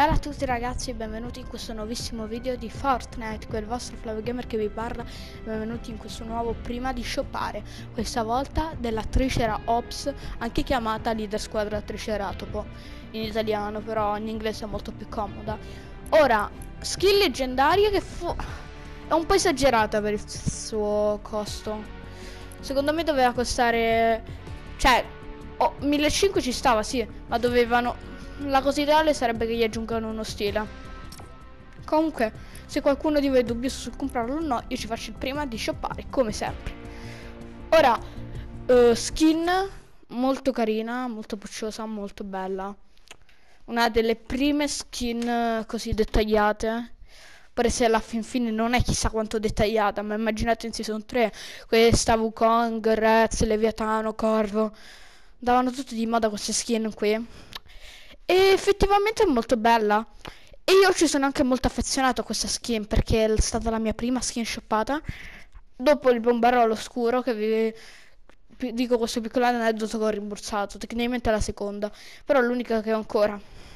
Bella a tutti ragazzi e benvenuti in questo nuovissimo video di Fortnite, quel vostro Flavio Gamer che vi parla. Benvenuti in questo nuovo prima di shoppare, questa volta della Triceratops, anche chiamata leader squadra Triceratopo in italiano, però in inglese è molto più comoda. Ora, skill leggendaria che è un po' esagerata per il suo costo. Secondo me doveva costare, cioè 1500 ci stava, sì, ma dovevano. La cosa ideale sarebbe che gli aggiungano uno stile. Comunque, se qualcuno di voi è dubbioso su comprarlo o no, io ci faccio il prima di shoppare, come sempre. Ora, skin molto carina, molto pucciosa, molto bella. Una delle prime skin così dettagliate. Pure se alla fin fine non è chissà quanto dettagliata, ma immaginate in Season 3 questa Wukong, Rez, Leviatano, Corvo. Davano tutti di moda queste skin qui. E effettivamente è molto bella. E io ci sono anche molto affezionato a questa skin perché è stata la mia prima skin shoppata. Dopo il bombarolo scuro, che vi dico questo piccolo aneddoto che ho rimborsato. Tecnicamente è la seconda, però è l'unica che ho ancora.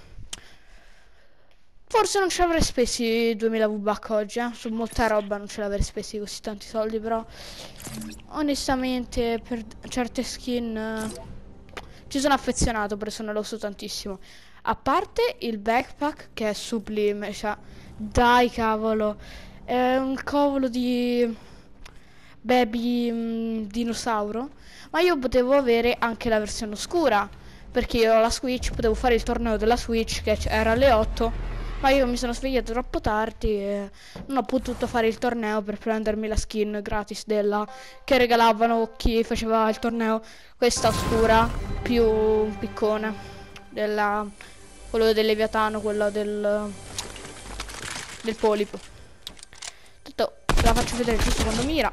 Forse non ce l'avrei spesi 2000 V-Buck oggi, su molta roba non ce l'avrei spesi così tanti soldi, però onestamente per certe skin ci sono affezionato, per eso ne lo uso tantissimo. A parte il backpack che è sublime, cioè dai cavolo, è un cavolo di baby dinosauro, ma io potevo avere anche la versione oscura, perché io ho la Switch, potevo fare il torneo della Switch che era alle 8. Ma io mi sono svegliato troppo tardi e non ho potuto fare il torneo per prendermi la skin gratis della che regalavano chi faceva il torneo. Questa oscura, più piccone, quello del Leviatano, quello del polipo. Tutto la faccio vedere giusto quando mira.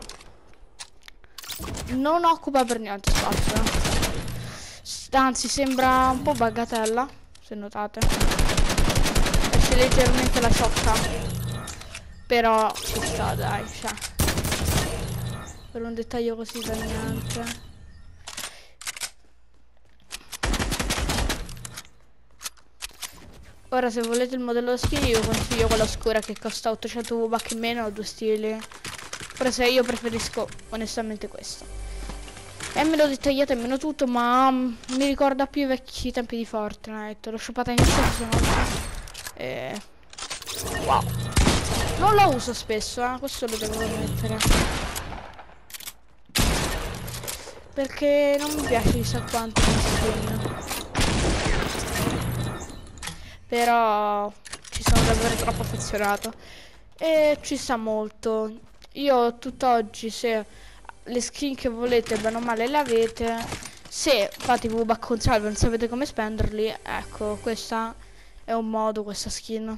Non occupa per niente spazio. Anzi, sembra un po' buggatella, se notate. Leggermente la ciocca, però ci sta, dai, cioè, per un dettaglio così per niente. Ora se volete il modello da skin io consiglio quella oscura che costa 800 V-Buck in meno, 2 stili, però se io preferisco onestamente questa. È meno dettagliata e meno tutto, ma mi ricorda più i vecchi tempi di Fortnite. L'ho shoppata inizio wow, non la uso spesso, questo lo devo mettere, perché non mi piace chissà quanto skin, però ci sono davvero troppo affezionato e ci sta molto. Io tutt'oggi, se le skin che volete bene o male le avete, se fate V-Buck con salve e non sapete come spenderli, ecco, questa è un modo, questa skin.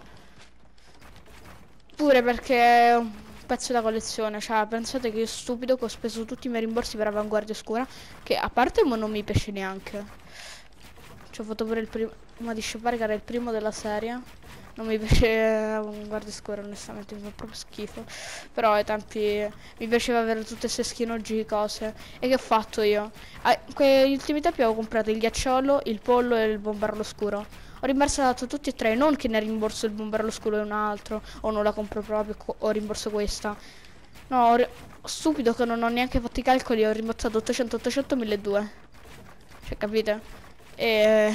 Pure perché è un pezzo da collezione, cioè pensate che io stupido che ho speso tutti i miei rimborsi per Avanguardia Oscura, che a parte non mi piace neanche. Ci ho fatto pure il primo di shoppare, che era il primo della serie. Non mi piace Avanguardia Oscura, onestamente, mi fa proprio schifo. Però ai tempi mi piaceva avere tutte queste skin OG cose. E che ho fatto io? Quegli ultimi tempi avevo comprato il ghiacciolo, il pollo e il bombarolo scuro. Ho rimborsato tutti e tre, non che ne rimborso il bombarolo scuro e un altro, o non la compro proprio, o rimborso questa. No, stupido che non ho neanche fatto i calcoli, ho rimborsato 800, 800, 1200. Cioè, capite? E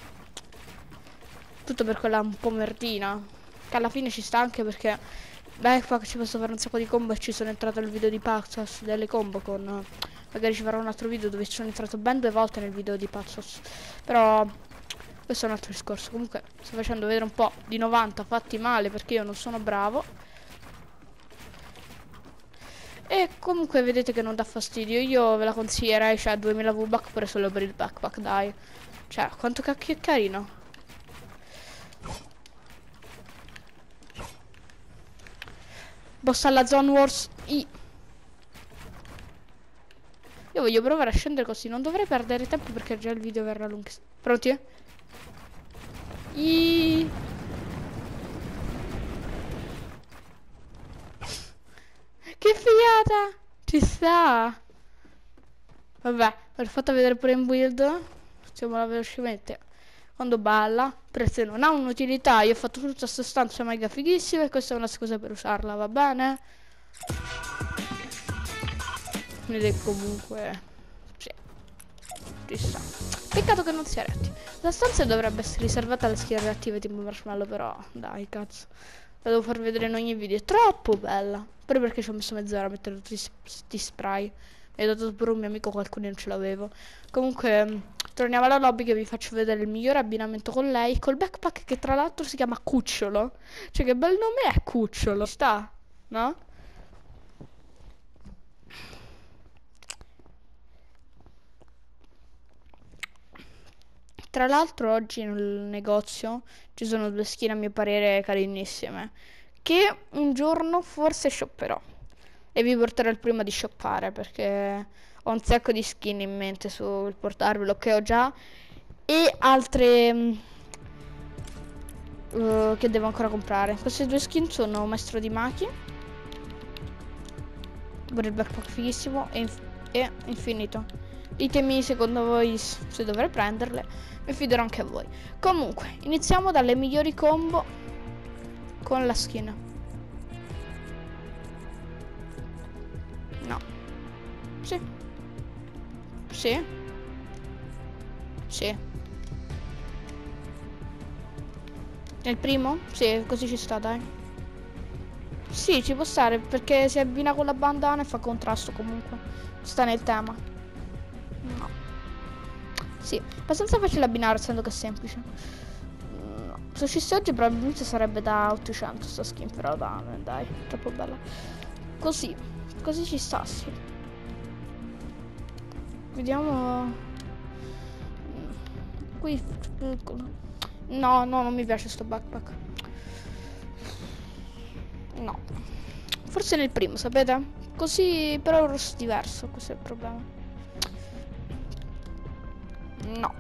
tutto per quella un po' merdina, che alla fine ci sta anche perché backpack ci posso fare un sacco di combo e ci sono entrato nel video di Paxos delle combo con... Magari ci farò un altro video dove ci sono entrato ben 2 volte nel video di Paxos. Però... questo è un altro discorso. Comunque sto facendo vedere un po' di 90 fatti male perché io non sono bravo. E comunque vedete che non dà fastidio. Io ve la consiglierei, cioè 2000 V-Buck pure solo per il backpack, dai. Cioè, quanto cacchio è carino. Boss alla Zone Wars I. Io voglio provare a scendere così, non dovrei perdere tempo perché già il video verrà lunghissimo. Pronti? Che figata! Ci sta! Vabbè, l'ho fatto vedere pure in build. Facciamola velocemente. Quando balla. perché non ha un'utilità. Io ho fatto tutta questa stanza mega fighissima e questa è una scusa per usarla, va bene? Ed comunque sì, ci sta. Peccato che non sia reatti. La stanza dovrebbe essere riservata alle skin reattive tipo marshmallow, però dai cazzo, la devo far vedere in ogni video, è troppo bella. Proprio perché ci ho messo mezz'ora a mettere tutti questi spray. Mi ha dato pure un mio amico, qualcuno non ce l'avevo. Comunque torniamo alla lobby che vi faccio vedere il migliore abbinamento con lei, col backpack che tra l'altro si chiama Cucciolo. Cioè che bel nome è Cucciolo. Sta, no? Tra l'altro oggi nel negozio ci sono due skin a mio parere carinissime, che un giorno forse shopperò. E vi porterò il prima di shoppare perché ho un sacco di skin in mente sul portarvelo che ho già e altre che devo ancora comprare. Queste due skin sono Maestro di Maki, pure il backpack fighissimo, e Infinito. Ditemi secondo voi se dovrei prenderle, mi fiderò anche a voi. Comunque, iniziamo dalle migliori combo con la skin. No. Sì. Sì. Sì. Nel primo? Sì, così ci sta, dai. Sì, ci può stare, perché si abbina con la bandana e fa contrasto comunque. Sta nel tema. No. Sì, abbastanza facile abbinare, essendo che è semplice. No. Se uscisse oggi probabilmente sarebbe da 800 sta skin, però dai, troppo bella. Così ci sta, sì. Vediamo. Qui. No, non mi piace sto backpack. No. Forse nel primo, sapete? Così, però è un rosso diverso, questo è il problema. No.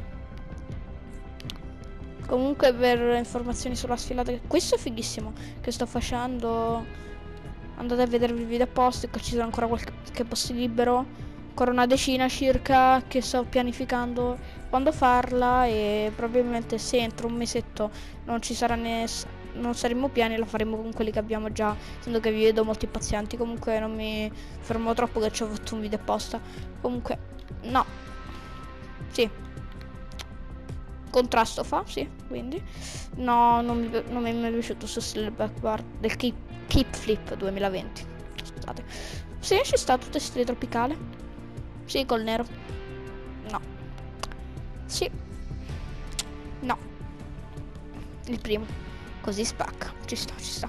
Comunque per informazioni sulla sfilata, questo è fighissimo che sto facendo. Andate a vedervi il video apposta, che ci sono ancora qualche posto libero, ancora una decina circa che sto pianificando quando farla, e probabilmente se entro un mesetto non ci sarà non saremo pieni, la faremo con quelli che abbiamo già, essendo che vi vedo molto impazienti. Comunque non mi fermo troppo che ci ho fatto un video apposta. Comunque no. Sì. Contrasto fa, sì, quindi no, non mi è mai piaciuto questo stile backboard del keep flip 2020. Scusate. Sì, ci sta tutto stile tropicale. Sì, col nero. No. Sì. No. Il primo. Così spacca. Ci sta.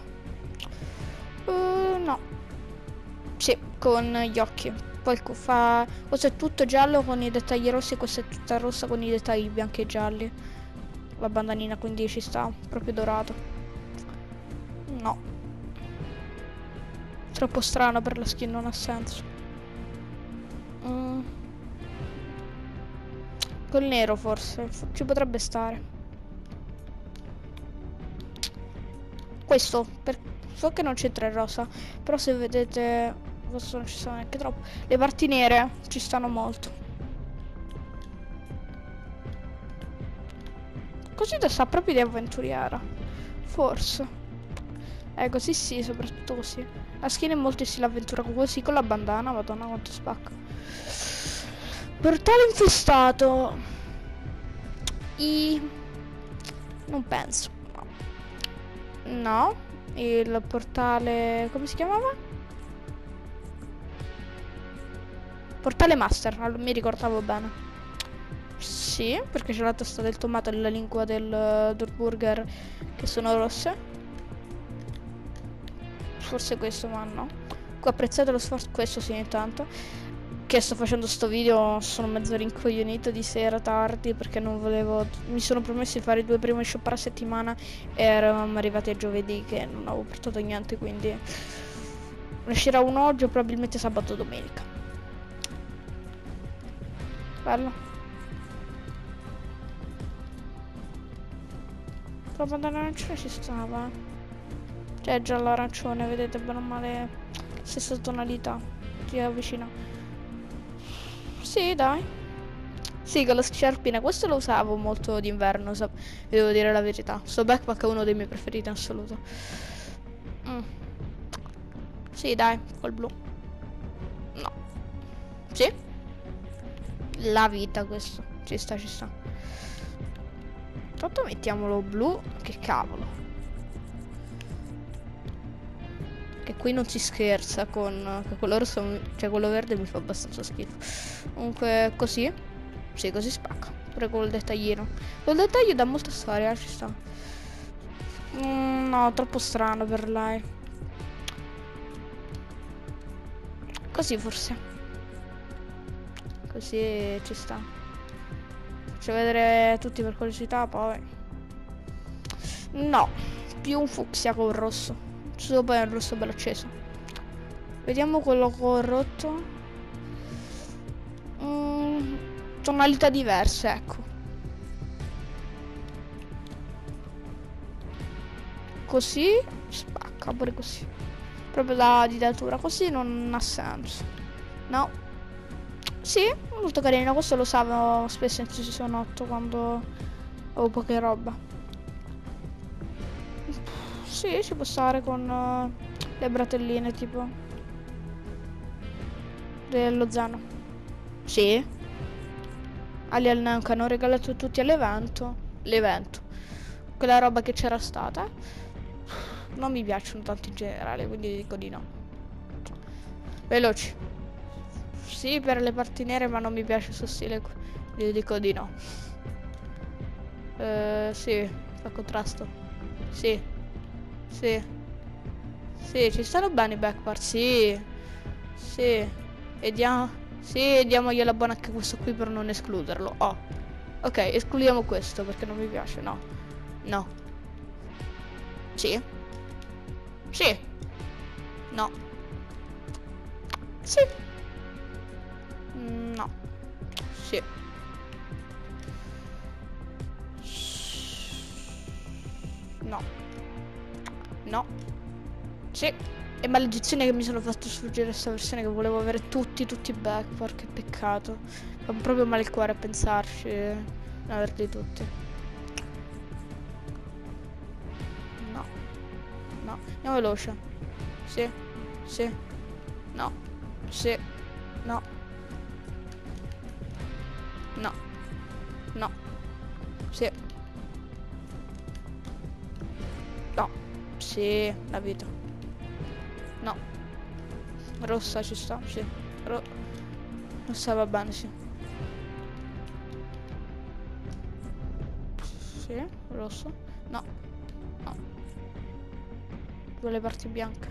No. Sì, con gli occhi. Poi questo è tutto giallo con i dettagli rossi e questa è tutta rossa con i dettagli bianchi e gialli. La bandanina, quindi ci sta, proprio dorato. No. Troppo strano per la skin, non ha senso. Col nero forse, ci potrebbe stare. Questo, so che non c'entra il rosa, però se vedete... Questo non ci sta neanche troppo. Le parti nere ci stanno molto. Così da sa proprio di avventuriera. Forse. Così sì, soprattutto così. La skin è molto in stile avventura, così con la bandana. Madonna quanto spacca. Portale infestato. Non penso. No. Il portale... come si chiamava? Portale master, mi ricordavo bene. Sì, perché c'è la testa del tomato e la lingua del burger che sono rosse. Forse questo, ma no. Ho apprezzato lo sforzo, questo sì, intanto. Che sto facendo sto video, sono mezzo rincoglionito di sera tardi perché non volevo... Mi sono promesso di fare 2 primi shop a settimana e eravamo arrivati a giovedì che non avevo portato niente, quindi... uscirà uno oggi o probabilmente sabato o domenica. Bello. La bandana arancione ci stava. Cioè giallo arancione, vedete bene o male stessa tonalità. Ti avvicina. Sì, dai. Sì, con lo sciarpine, questo lo usavo molto d'inverno, vi devo dire la verità. Sto backpack è uno dei miei preferiti in assoluto. Sì, dai, col blu. No. Sì? La vita questo. Ci sta, ci sta. Tanto mettiamolo blu, che cavolo. Che qui non si scherza con quello rosso, cioè quello verde mi fa abbastanza schifo. Comunque così. Sì, così spacca. Pure col dettaglino. Col dettaglio dà molta storia, ci sta. No, troppo strano per lei. Così forse. Così ci sta. Faccio vedere tutti per curiosità, poi. No, più un fucsia col rosso. Solo poi è un rosso bello acceso. Vediamo quello corrotto. Tonalità diverse, ecco. Così spacca pure così. Proprio la ditatura. Così non ha senso. No. Sì, molto carino. Questo lo usavo spesso in Season 8 quando avevo poche roba. Sì, ci può stare con le bratelline tipo dello Zano. Sì. Alien Nanka hanno regalato tutti all'evento. L'evento. Quella roba che c'era stata. Non mi piacciono tanto in generale, quindi dico di no. Veloci. Sì, per le parti nere, ma non mi piace il suo stile, quindi dico di no. Sì, fa contrasto. Sì. Sì. Sì, ci stanno bene i backpart, sì. Sì. E diamo... Sì, diamogliela buona anche questo qui per non escluderlo. Oh. Ok, escludiamo questo perché non mi piace, no. No. Sì. Sì. No. Sì. No. Sì. No. No. Sì. E maledizione che mi sono fatto sfuggire questa versione, che volevo avere tutti i back, porca peccato. Fa proprio male il cuore a pensarci, non averli tutti. No. No. Andiamo veloce. Sì. Sì. No. Sì. No. No. No. Sì. No. Sì, la vita. No. Rossa ci sta, sì. Rossa va bene, sì. Sì, rosso. No. No. Due le parti bianche.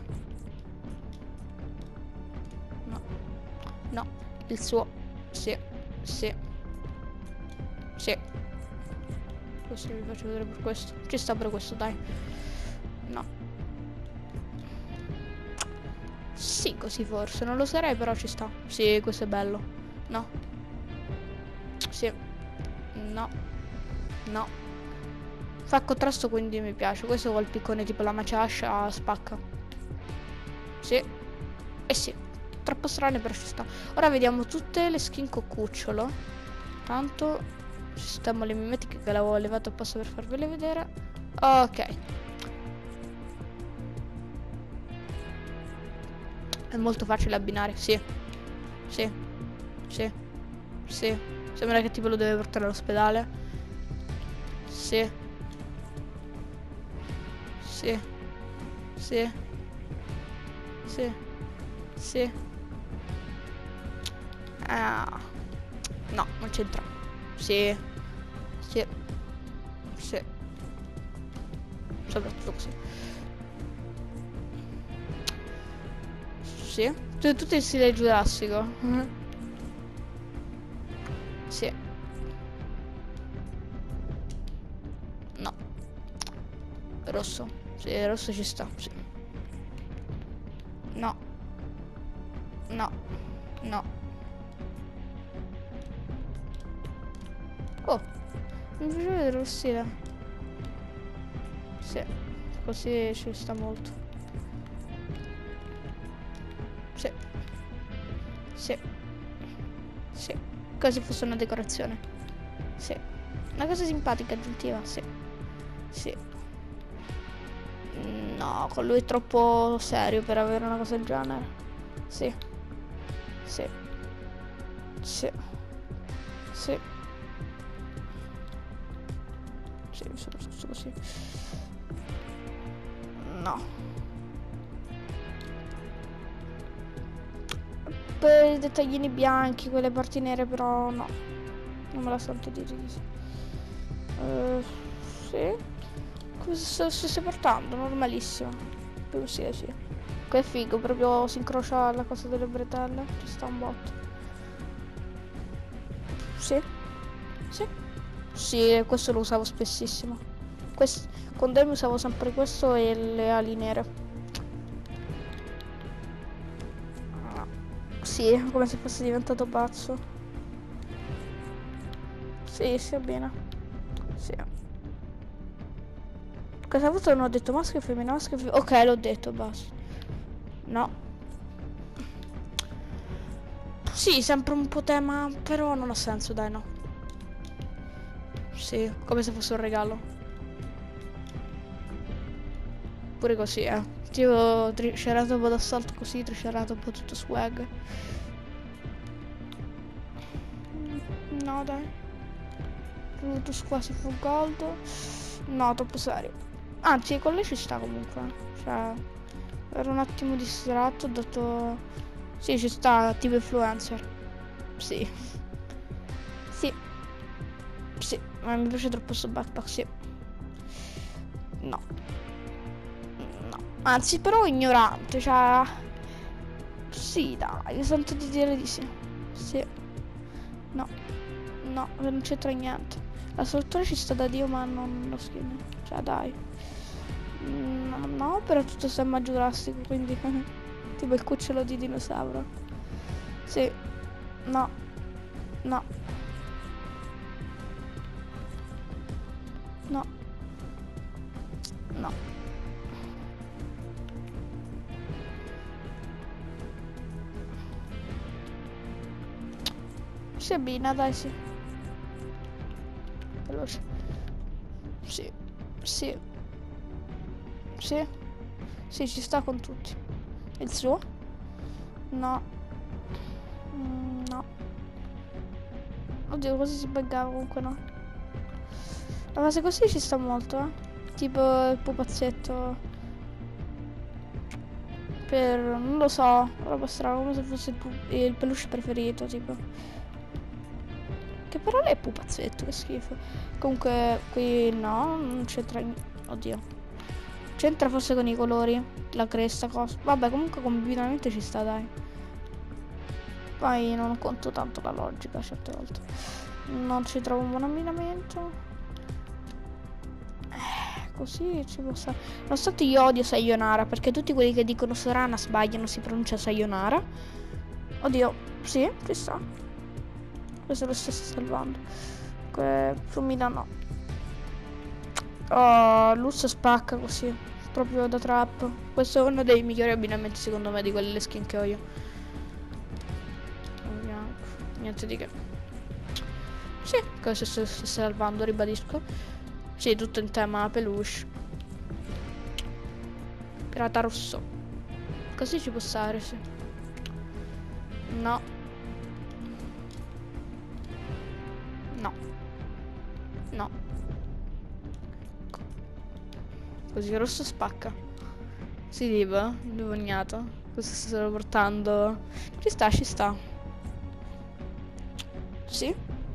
No. No. Il suo. Sì. Sì. Sì. Così vi faccio vedere per questo. Ci sta per questo, dai. No. Sì, così forse. Non lo sarei, però ci sta. Sì, questo è bello. No. Sì. No. No. Fa contrasto, quindi mi piace. Questo col piccone tipo la maciascia spacca. Sì. Eh sì. Troppo strane, però ci sta. Ora vediamo tutte le skin con cucciolo. Tanto sistemo le mimetiche che l'avevo levato apposta per farvele vedere. Ok. È molto facile abbinare, sì. Sì. Sì. Sì. Sembra che tipo lo deve portare all'ospedale. Sì. Sì. Sì. Sì. Sì. Ah. No, non c'entra. Sì. Sì. Sì. Soprattutto così. Sì. Tutto in stile giurassico. Sì. No. Rosso. Sì, rosso ci sta. Sì. No. No. No. Oh. Mi piace vedere lo stile. Sì. Così ci sta molto. Sì. Sì. Sì. Quasi fosse una decorazione. Sì. Una cosa simpatica, aggiuntiva, sì. Sì. No, con lui è troppo serio per avere una cosa del genere. Sì. Sì. Sì. Sì. Sì, mi sono messo così. No. Per i dettaglini bianchi, quelle parti nere, però no. Non me la sento dire di sì. Sì. Cosa stai portando? Normalissimo. Sì, sì. Che è figo, proprio si incrocia la cosa delle bretelle. Ci sta un botto. Sì. Sì. Sì, questo lo usavo spessissimo. Con Demi usavo sempre questo e le ali nere. Sì, come se fosse diventato pazzo. Sì, sì, va bene. Sì. Questa volta non ho detto maschio e femmina, maschio e femmina. Ok, l'ho detto, basta. No. Sì, sempre un po' tema, però non ha senso, dai, no. Sì, come se fosse un regalo. Pure così, Tipo triceratopo d'assalto così, triceratopo tutto swag. No, dai. Brutus quasi full gold. No, troppo serio. Anzi, con lei ci sta comunque. Cioè, ero un attimo distratto, ho dato... Sì, ci sta, tipo influencer. Sì. Sì. Sì, ma mi piace troppo sto backpack, sì. No. No. Anzi, però ignorante, cioè... Sì, dai, sento di dire di sì. Sì. No. No, non c'entra niente. La struttura ci sta da Dio, ma non lo skin. Cioè, dai. No, no, però tutto sembra giurassico, quindi... tipo il cucciolo di dinosauro. Sì. No. No. No. No. Si abbina, dai, sì. Veloce. Sì. Sì. Sì. Sì, ci sta con tutti. Il suo? No. No. Oddio, così si buggava, comunque no. La fase così ci sta molto, Tipo il pupazzetto. Non lo so, roba strana, come se fosse il peluche preferito, tipo. Che parola è pupazzetto, che schifo. Comunque, qui no, non c'entra. Oddio. C'entra forse con i colori, la cresta, cosa. Vabbè, comunque combinamento ci sta, dai. Poi non conto tanto la logica certe volte. Non ci trovo un buon abbinamento. Così ci può stare. Nonostante io odio Sayonara, perché tutti quelli che dicono Sorana sbagliano, si pronuncia Sayonara. Oddio, sì, ci sta. Questo lo sto salvando. Fumina no. Oh, Luz spacca così. Proprio da trap. Questo è uno dei migliori abbinamenti secondo me di quelle skin che ho io. Niente di che. Sì, questo sto salvando, ribadisco. Sì, tutto in tema peluche. Pirata rosso. Così ci può stare, sì. No. No. No. Così rosso spacca. Si diva, indovinato. Cosa sto portando? Ci sta, ci sta. Sì.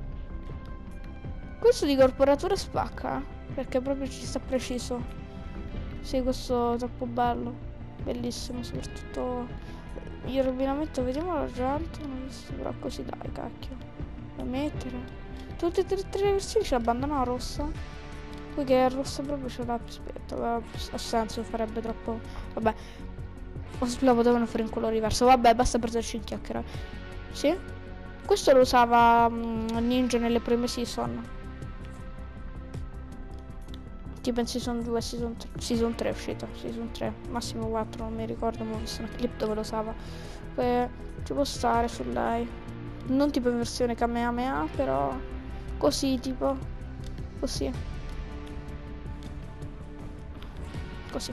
Questo di corporatura spacca. Perché proprio ci sta preciso. Sì, questo è troppo bello. Bellissimo, soprattutto il rovinamento, vediamo l'argento. Non ho visto, però così dai, cacchio. Da mettere. Tutte e tre le versioni ce l'abbandona rossa. Poi che è rossa proprio ce l'ha più aspetta. Ha senso, farebbe troppo. Vabbè. O se la potevano fare in colore diverso. Vabbè, basta prenderci in chiacchiera. Sì? Questo lo usava Ninja nelle prime season. Tipo in season 2, season 3 è uscita. Season 3, massimo 4, non mi ricordo, ma ho visto una clip dove lo usava. Ci può stare su lei. Non tipo in versione Kamehameha, però così, tipo così. Così.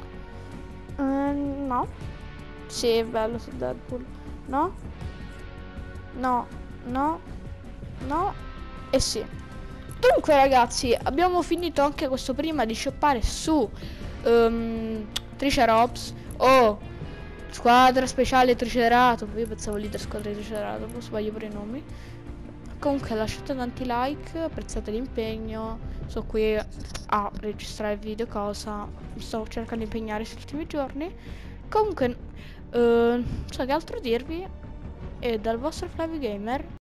No. Sì, è bello su Deadpool. No. No. No. No. E sì. Dunque ragazzi, abbiamo finito anche questo prima di shoppare su Triceratops o Squadra Speciale Triceratops. Io pensavo leader Squadra Triceratops, sbaglio pure i nomi. Comunque lasciate tanti like, apprezzate l'impegno. Sono qui a registrare il video, cosa mi sto cercando di impegnare questi ultimi giorni. Comunque non so che altro dirvi. E dal vostro Flavio Gamer